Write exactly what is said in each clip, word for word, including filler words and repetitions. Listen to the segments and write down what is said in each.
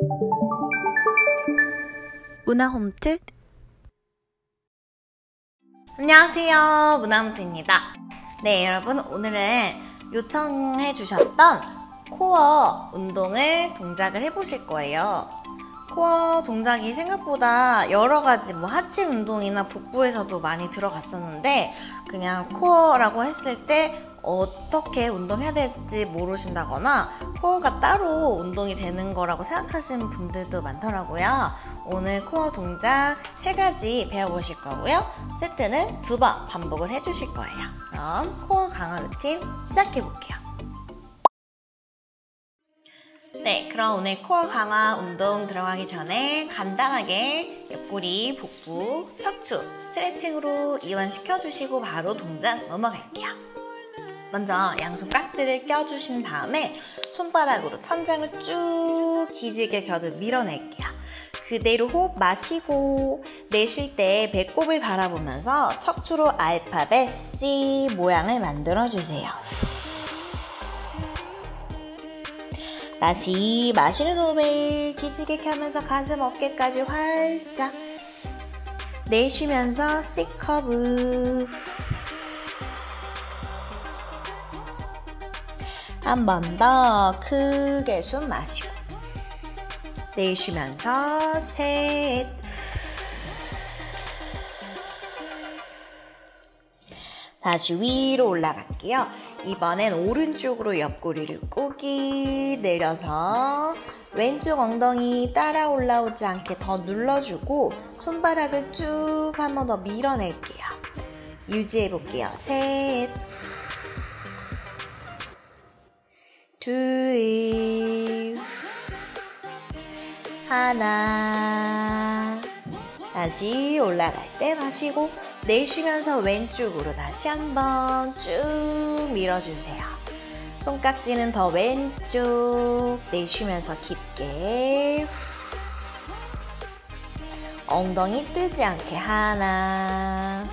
문화홈트. 안녕하세요, 문화홈트입니다. 네, 여러분, 오늘은 요청해 주셨던 코어 운동을 동작을 해보실 거예요. 코어 동작이 생각보다 여러가지 뭐 하체 운동이나 복부에서도 많이 들어갔었는데, 그냥 코어라고 했을 때 어떻게 운동해야 될지 모르신다거나 코어가 따로 운동이 되는 거라고 생각하시는 분들도 많더라고요. 오늘 코어 동작 세 가지 배워보실 거고요. 세트는 두 번 반복을 해주실 거예요. 그럼 코어 강화 루틴 시작해볼게요. 네, 그럼 오늘 코어 강화 운동 들어가기 전에 간단하게 옆구리, 복부, 척추 스트레칭으로 이완시켜주시고 바로 동작 넘어갈게요. 먼저 양손 깍지를 껴주신 다음에 손바닥으로 천장을 쭉 기지개 겨듯 밀어낼게요. 그대로 호흡 마시고 내쉴 때 배꼽을 바라보면서 척추로 알파벳 C 모양을 만들어주세요. 다시 마시는 호흡에 기지개 켜면서 가슴 어깨까지 활짝 내쉬면서 C 커브. 한 번 더 크게 숨 마시고 내쉬면서 셋. 다시 위로 올라갈게요. 이번엔 오른쪽으로 옆구리를 꾸기 내려서 왼쪽 엉덩이 따라 올라오지 않게 더 눌러주고 손바닥을 쭉 한 번 더 밀어낼게요. 유지해볼게요. 셋, 둘, 하나. 다시 올라갈 때 마시고 내쉬면서 왼쪽으로 다시 한번 쭉 밀어주세요. 손깍지는 더 왼쪽. 내쉬면서 깊게 엉덩이 뜨지 않게 하나.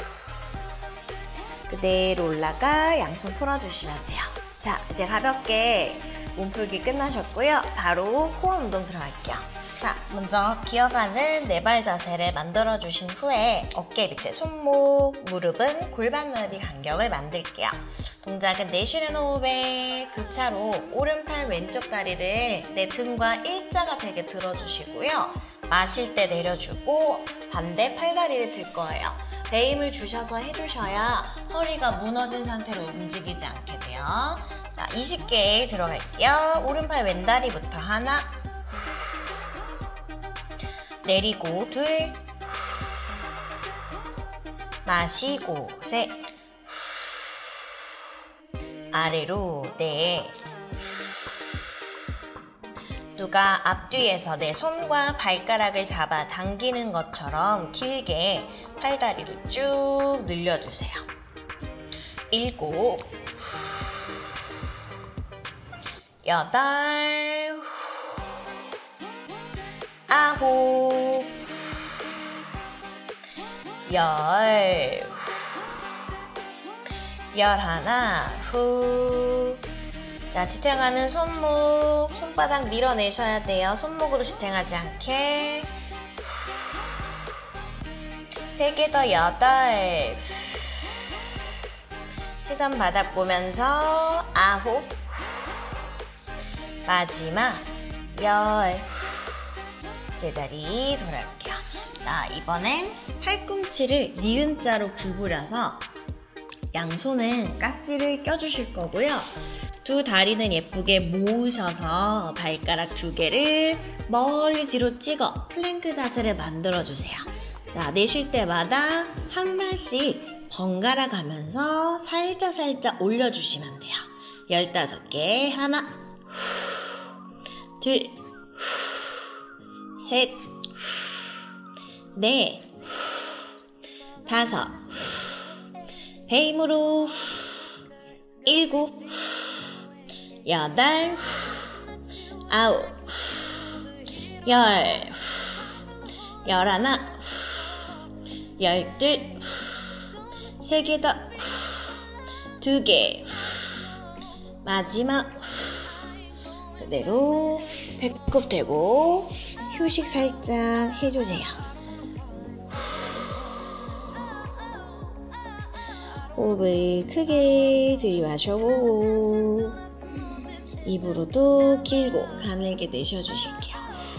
그대로 올라가 양손 풀어주시면 돼요. 자, 이제 가볍게 몸풀기 끝나셨고요. 바로 코어 운동 들어갈게요. 자, 먼저 기어가는 네 발 자세를 만들어주신 후에 어깨 밑에 손목, 무릎은 골반 넓이 간격을 만들게요. 동작은 내쉬는 호흡에 교차로 오른팔 왼쪽 다리를 내 등과 일자가 되게 들어주시고요. 마실 때 내려주고 반대 팔다리를 들 거예요. 배 힘을 주셔서 해주셔야 허리가 무너진 상태로 움직이지 않게 돼요. 자, 이십 개 들어갈게요. 오른팔 왼다리부터 하나, 내리고 둘, 마시고 셋, 아래로 넷. 누가 앞뒤에서 내 손과 발가락을 잡아 당기는 것처럼 길게 팔다리를 쭉 늘려주세요. 일곱, 여덟, 아홉, 열, 열하나, 후. 자, 지탱하는 손목, 손바닥 밀어내셔야 돼요. 손목으로 지탱하지 않게. 세 개 더, 여덟. 시선 바닥 보면서 아홉. 마지막 열. 제자리 돌아올게요. 자, 이번엔 팔꿈치를 니은자로 구부려서 양손은 깍지를 껴주실 거고요. 두 다리는 예쁘게 모으셔서 발가락 두 개를 멀리 뒤로 찍어 플랭크 자세를 만들어주세요. 자, 내쉴 때마다 한 발씩 번갈아 가면서 살짝 살짝 올려주시면 돼요. 열다섯 개. 하나, 둘, 셋, 넷, 다섯. 배 힘으로 일곱, 여덟, 아홉, 열, 열하나, 열둘, 세 개 더, 두 개, 마지막 그대로 배꼽 대고 휴식 살짝 해주세요. 호흡을 크게 들이마셔보고 입으로도 길고 가늘게 내쉬어주실게요.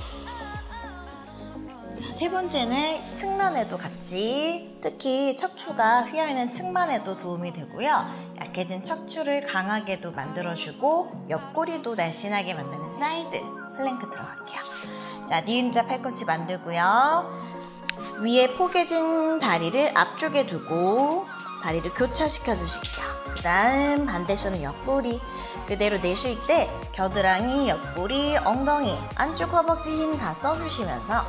자, 세 번째는 측면에도 같이, 특히 척추가 휘어있는 측만에도 도움이 되고요. 약해진 척추를 강하게도 만들어주고 옆구리도 날씬하게 만드는 사이드 플랭크 들어갈게요. 자, 니은자 팔꿈치 만들고요. 위에 포개진 다리를 앞쪽에 두고 다리를 교차시켜 주실게요. 그 다음 반대손은 옆구리. 그대로 내쉴 때 겨드랑이, 옆구리, 엉덩이, 안쪽 허벅지 힘 다 써주시면서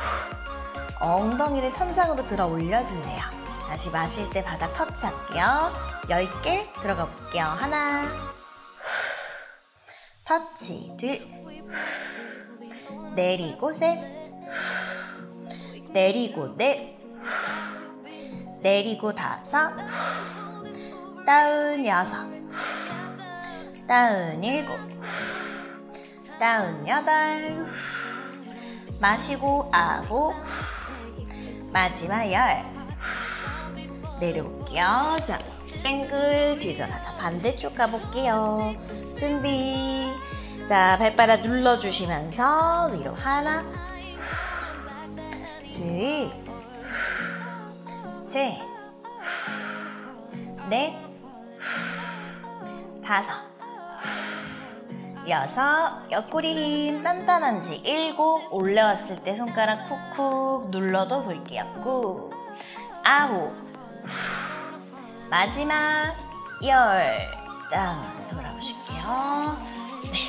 엉덩이를 천장으로 들어 올려주세요. 다시 마실 때 바닥 터치할게요. 열 개 들어가 볼게요. 하나, 터치, 둘, 내리고 셋, 내리고 넷, 내리고 다섯, 다운 여섯, 다운 일곱, 다운 여덟, 마시고 아홉, 마지막 열. 내려볼게요. 자, 뱅글 뒤돌아서 반대쪽 가볼게요. 준비. 자, 발바닥 눌러주시면서 위로 하나, 둘, 셋, 넷, 다섯, 여섯, 옆구리 힘 단단한지 일곱, 올라왔을 때 손가락 쿡쿡 눌러도 볼게요. 꾹, 아홉, 마지막 열. 다운 돌아오실게요. 네.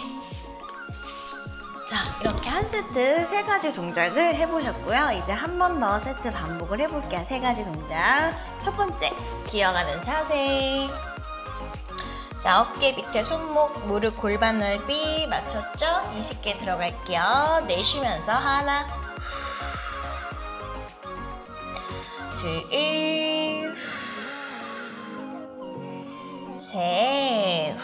자, 이렇게 한 세트 세 가지 동작을 해보셨고요. 이제 한 번 더 세트 반복을 해볼게요. 세 가지 동작. 첫 번째, 기어가는 자세. 자, 어깨 밑에 손목, 무릎 골반 넓이 맞췄죠? 이십 개 들어갈게요. 내쉬면서 하나, 둘, 셋.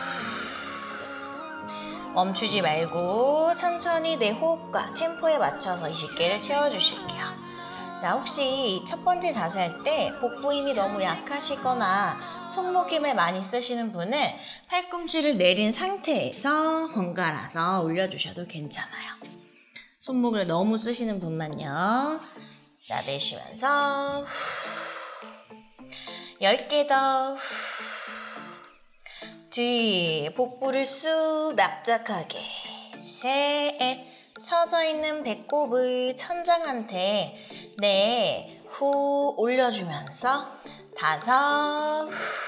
멈추지 말고 천천히 내 호흡과 템포에 맞춰서 이십 개를 채워주실게요. 자, 혹시 첫 번째 자세 할 때 복부 힘이 너무 약하시거나 손목 힘을 많이 쓰시는 분은 팔꿈치를 내린 상태에서 번갈아서 올려주셔도 괜찮아요. 손목을 너무 쓰시는 분만요. 자, 내쉬면서 열 개 더. 뒤, 복부를 쑥 납작하게. 셋, 처져있는 배꼽을 천장한테 네, 후 올려주면서 다섯,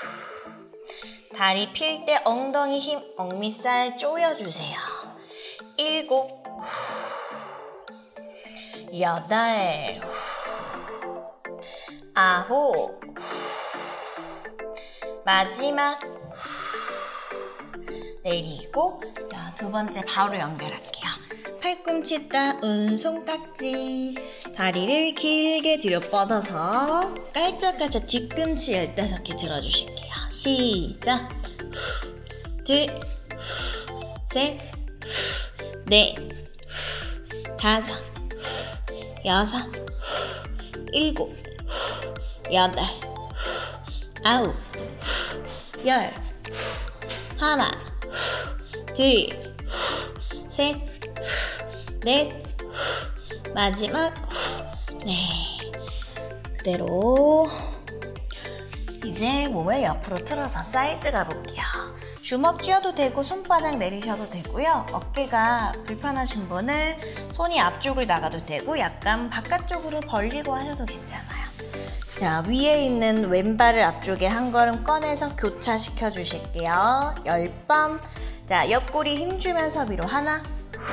다리 필 때 엉덩이 힘, 억밑살 조여주세요. 일곱, 여덟, 아홉, 마지막 내리고. 자, 두 번째 바로 연결할게요. 팔꿈치 따은 손깍지, 다리를 길게 뒤로 뻗어서 깔짝깔짝 뒤꿈치 열다섯 개 들어주실게요. 시작. 둘, 셋, 넷, 다섯, 여섯, 일곱, 여덟, 아홉, 열. 하나, 둘, 셋, 넷, 마지막 네. 그대로 이제 몸을 옆으로 틀어서 사이드 가볼게요. 주먹 쥐어도 되고 손바닥 내리셔도 되고요. 어깨가 불편하신 분은 손이 앞쪽을 나가도 되고 약간 바깥쪽으로 벌리고 하셔도 괜찮아요. 자, 위에 있는 왼발을 앞쪽에 한 걸음 꺼내서 교차시켜 주실게요. 열 번. 자, 옆구리 힘주면서 위로 하나,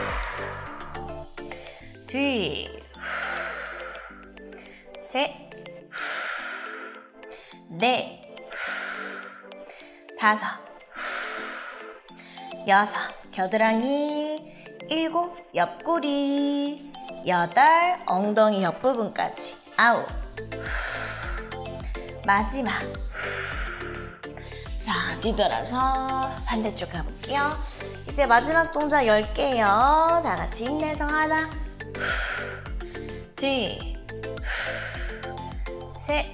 둘, 셋, 넷, 다섯, 여섯, 겨드랑이, 일곱, 옆구리, 여덟, 엉덩이 옆부분까지, 아홉, 마지막. 자, 뒤돌아서 반대쪽 가볼게요. 이제 이제 마지막 동작 열 개요. 다 같이 힘내서 하나, 둘, 셋,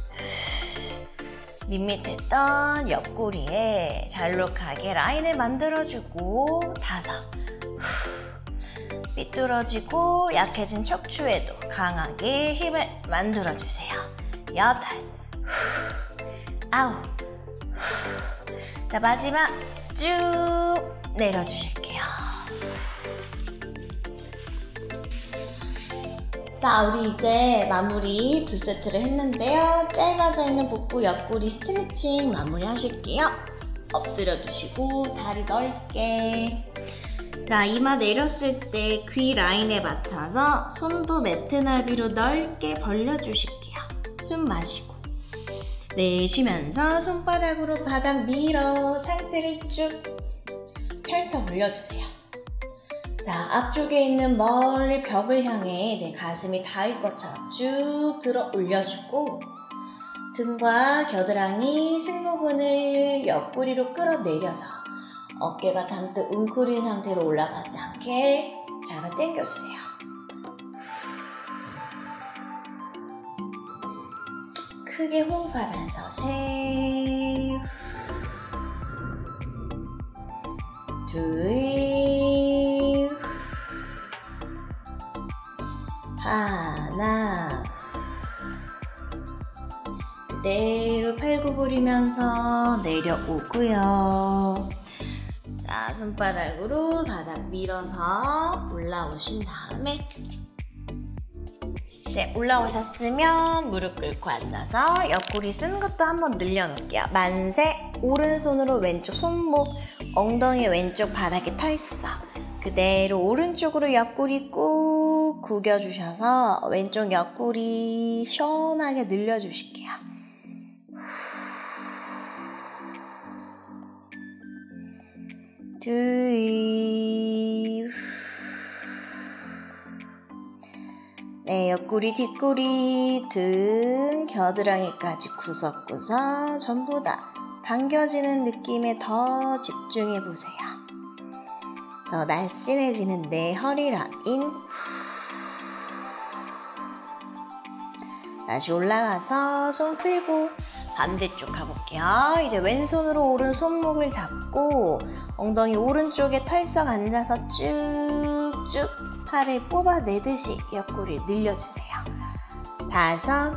밋밋했던 옆구리에 잘록하게 라인을 만들어주고 다섯, 삐뚤어지고 약해진 척추에도 강하게 힘을 만들어주세요. 여덟, 아홉, 자 마지막 쭉 내려주실게요. 자, 우리 이제 마무리 두 세트를 했는데요. 짧아져 있는 복부 옆구리 스트레칭 마무리 하실게요. 엎드려 주시고 다리 넓게. 자, 이마 내렸을 때 귀 라인에 맞춰서 손도 매트 너비로 넓게 벌려주실게요. 숨 마시고 내쉬면서 손바닥으로 바닥 밀어 상체를 쭉 펼쳐 올려주세요. 자, 앞쪽에 있는 멀리 벽을 향해 내 가슴이 닿을 것처럼 쭉 들어 올려주고 등과 겨드랑이 승모근을 옆구리로 끌어내려서 어깨가 잔뜩 웅크린 상태로 올라가지 않게 잡아 당겨주세요. 크게 호흡하면서 셋, 둘, 하나. 그대로 팔 구부리면서 내려오고요. 자, 손바닥으로 바닥 밀어서 올라오신 다음에 네, 올라오셨으면 무릎 꿇고 앉아서 옆구리 쓴 것도 한번 늘려놓을게요. 만세, 오른손으로 왼쪽 손목, 엉덩이 왼쪽 바닥에 털썩. 그대로 오른쪽으로 옆구리 꾹 구겨주셔서 왼쪽 옆구리 시원하게 늘려주실게요. 둘, 네, 옆구리, 뒷구리, 등, 겨드랑이까지 구석구석 전부 다 당겨지는 느낌에 더 집중해보세요. 더 날씬해지는 내 허리 라인. 다시 올라가서 손 풀고 반대쪽 가볼게요. 이제 왼손으로 오른 손목을 잡고 엉덩이 오른쪽에 털썩 앉아서 쭉쭉 팔을 뽑아내듯이 옆구리 늘려주세요. 다섯,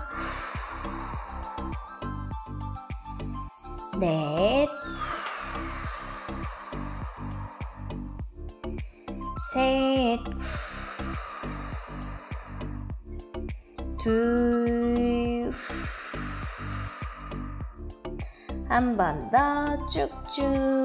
넷, 셋, 둘, 한 번 더 쭉쭉.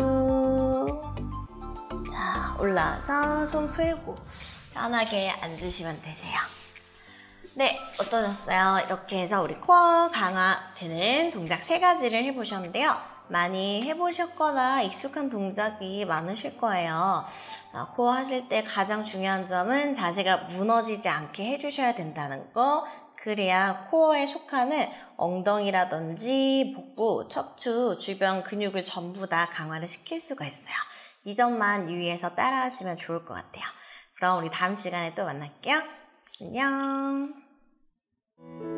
자, 올라와서 손 풀고 편하게 앉으시면 되세요. 네, 어떠셨어요? 이렇게 해서 우리 코어 강화되는 동작 세 가지를 해보셨는데요. 많이 해보셨거나 익숙한 동작이 많으실 거예요. 코어 하실 때 가장 중요한 점은 자세가 무너지지 않게 해주셔야 된다는 거. 그래야 코어에 속하는 엉덩이라든지 복부, 척추, 주변 근육을 전부 다 강화를 시킬 수가 있어요. 이 점만 유의해서 따라하시면 좋을 것 같아요. 그럼 우리 다음 시간에 또 만날게요. 안녕.